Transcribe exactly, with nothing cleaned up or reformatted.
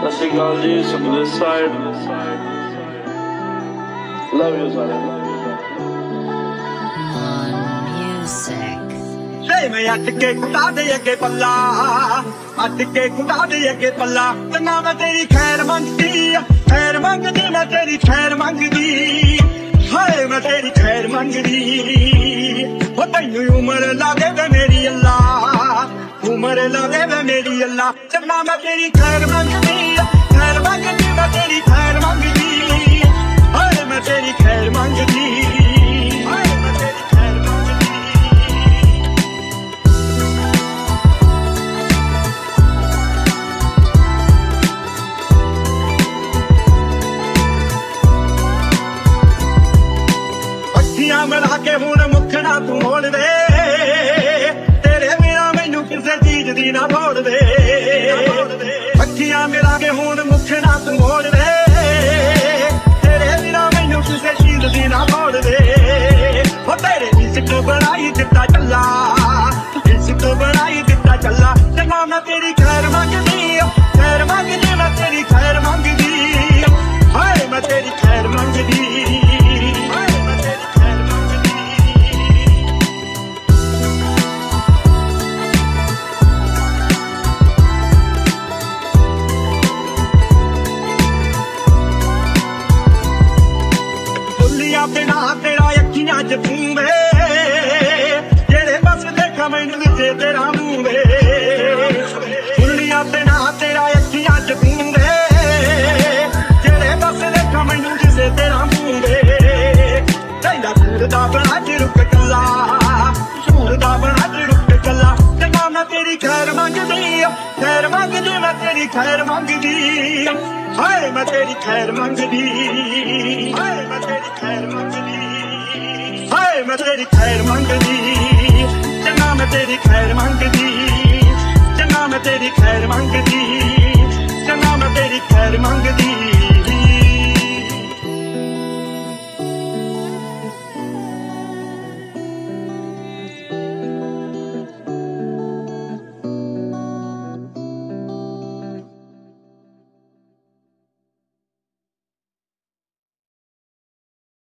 ਸਤਿ ਸ਼੍ਰੀ ਅਕਾਲ ਜੀ, Sukhdev side love you ਸਾਰੇ। ਮੈਂ ਅੱਟ ਕੇ ਕੁੱਟਾ ਦੇ ਅੱਗੇ ਪੱਲਾ, ਅੱਟ ਕੇ ਕੁੱਟਾ ਦੇ ਅੱਗੇ ਪੱਲਾ, ਤੇ ਨਾ ਮੈਂ ਤੇਰੀ ਖੈਰ ਮੰਗਦੀ, ਖੈਰ ਮੰਗਦੀ, ਮੈਂ ਤੇਰੀ ਖੈਰ ਮੰਗਦੀ, ਹਾਏ ਮੈਂ ਤੇਰੀ ਖੈਰ ਮੰਗਦੀ। ਉਹ ਤੈਨੂੰ ਉਮਰ ਲਾਗੇ ਵੇ ਮੇਰੀ ਅੱਲਾ, ਉਮਰ ਲਾਗੇ ਵੇ ਮੇਰੀ ਅੱਲਾ, ਤੇ ਨਾ ਮੈਂ ਤੇਰੀ ਖੈਰ ਮੰਗਦੀ, ਖੈਰ ਮੰਗਦੀ, ਮੈਂ ਤੇਰੀ ਖੈਰ ਮੰਗਦੀ, ਹਾਏ ਮੈਂ ਤੇਰੀ ਖੈਰ ਮੰਗਦੀ। ਮਿਲਾ ਕੇ ਹੁਣ ਮੁੱਖਣਾ ਤੂੰ ਮੋੜ ਦੇ, ਤੇਰੇ ਬਿਨਾਂ ਮੈਨੂੰ ਕਿਸੇ ਚੀਜ਼ ਦੀ ਨਾ ਲੋੜ ਦੇ। ਅੱਖੀਆਂ ਮਿਲਾ ਕੇ ਹੁਣ ਮੁੱਖਣਾ ਤੂੰ ਮੋੜ ਦੇ, ਤੇਰੇ ਬਿਨਾਂ ਮੈਨੂੰ ਕਿਸੇ ਚੀਜ਼ ਦੀ ਨਾ ਲੋੜ ਦੇ। ਉਹ ਤੇਰੇ ਇਸ਼ਕ ਬਣਾਈ ਦਿੱਤਾ ਚੱਲਾ, ਇਸ਼ਕ ਬਣਾਈ ਦਿੱਤਾ ਚੱਲਾ, ਤੇ ਨਾ ਮੈਂ ਤੇਰੀ ਖੈਰ ਮੰਗਦੀ, ਖੈਰ ਮੰਗਦੀ, ਮੈਂ ਤੇਰੀ ਖੈਰ ਮੰਗਦੀ, ਹਾਏ ਮੈਂ ਤੇਰੀ ਖੈਰ ਮੰਗਦੀ। ਬਿਨਾ ਤੇਰਾ ਅੱਖੀਆਂ ਚ ਤੂੰ ਵੇ, ਜਿਹੜੇ ਬਸ ਦੇਖਾਂ ਮੈਨੂੰ ਵਿੱਚੇ ਤੇਰਾ ਮੂੰਹ ਵੇ। ਦੁਨੀਆ ਬਿਨਾ ਤੇਰਾ ਅੱਖੀਆਂ ਚ ਤੂੰ ਵੇ, ਜਿਹੜੇ ਬਸ ਦੇਖਾਂ ਮੈਨੂੰ ਕਿਸੇ ਤੇਰਾ ਮੂੰਹ ਵੇ। ਕਹਿੰਦਾ ਸੂਰ ਦਾ ਬਣਾ ਕੇ ਰੁਕ ਕੱਲਾ, ਸੂਰ ਦਾ ਬਣਾ ਕੇ ਰੁਕ ਕੱਲਾ, ਤੇ ਨਾ ਮੈਂ ਤੇਰੀ ਖੈਰ ਮੰਗਦੀ, ਖੈਰ ਮੰਗਦੀ, ਮੈਂ ਤੇਰੀ ਖੈਰ ਮੰਗਦੀ, ਹਾਏ ਮੈਂ ਤੇਰੀ ਖੈਰ ਮੰਗਦੀ, ਹਾਏ ਮੈਂ ਤੇਰੀ ਖੈਰ ਮੰਗਦੀ, ਹਾਏ ਮੈਂ ਤੇਰੀ ਖੈਰ ਮੰਗਦੀ, ਚੰਗਾ ਮੈਂ ਤੇਰੀ ਖੈਰ ਮੰਗਦੀ, ਚੰਗਾ ਮੈਂ ਤੇਰੀ ਖੈਰ ਮੰਗਦੀ, ਚੰਗਾ ਮੈਂ ਤੇਰੀ ਖੈਰ ਮੰਗਦੀ।